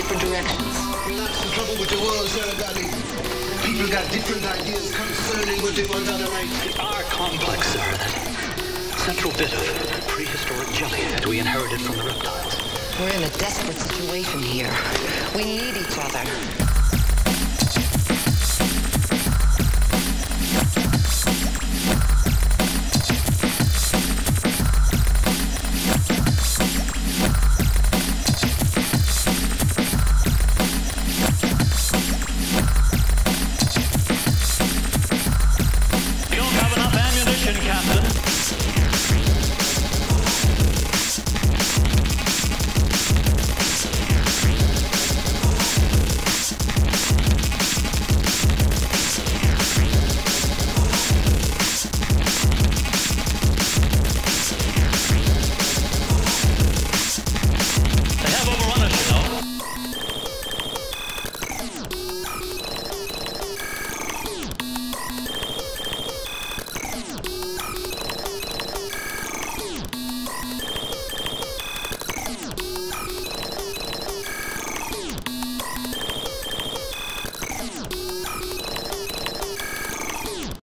different directions. Well, that's the trouble with the world, sir, Daddy. People got different ideas concerning what they want on the right. It's our complex, sir, that central bit of prehistoric jelly that we inherited from the reptiles. We're in a desperate situation here. We need each other.